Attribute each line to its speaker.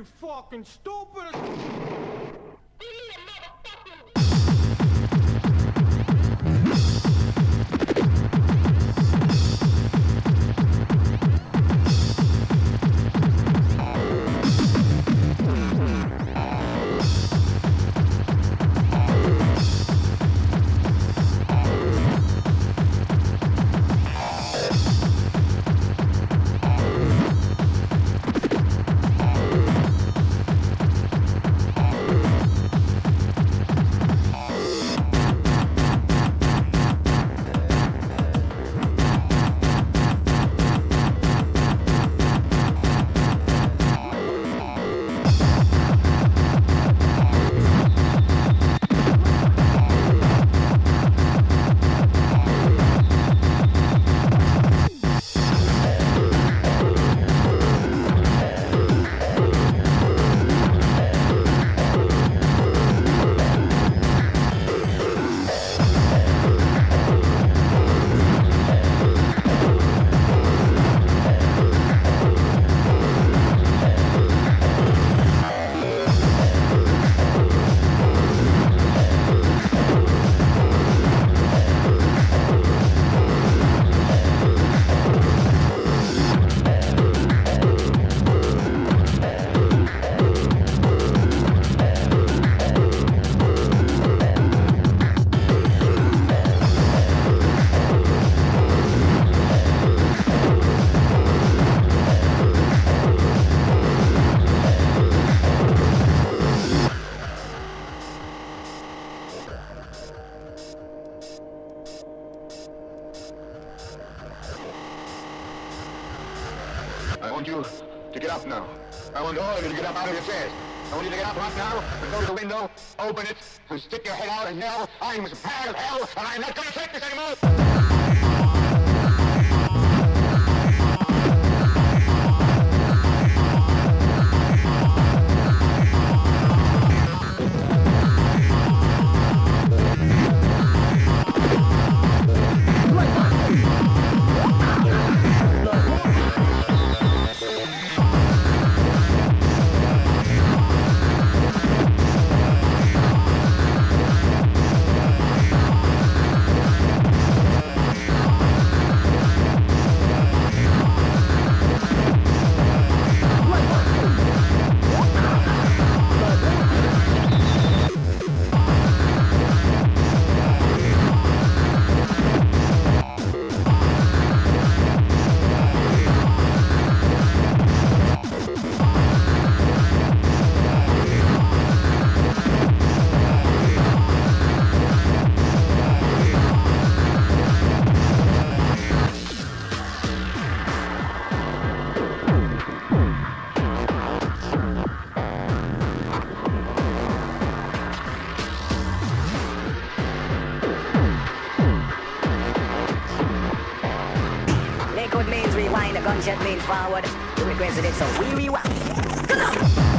Speaker 1: You fucking stupid!
Speaker 2: I want you to get up now. I want all of you to get up out of your chairs. I want you to get up right now and go to the window, open it, and stick your head out and yell, I'm as mad as hell, and I'm not going to take this anymore!
Speaker 3: Liquid means rewind, a gunshot means forward. You requested it, so we rewind. Come on!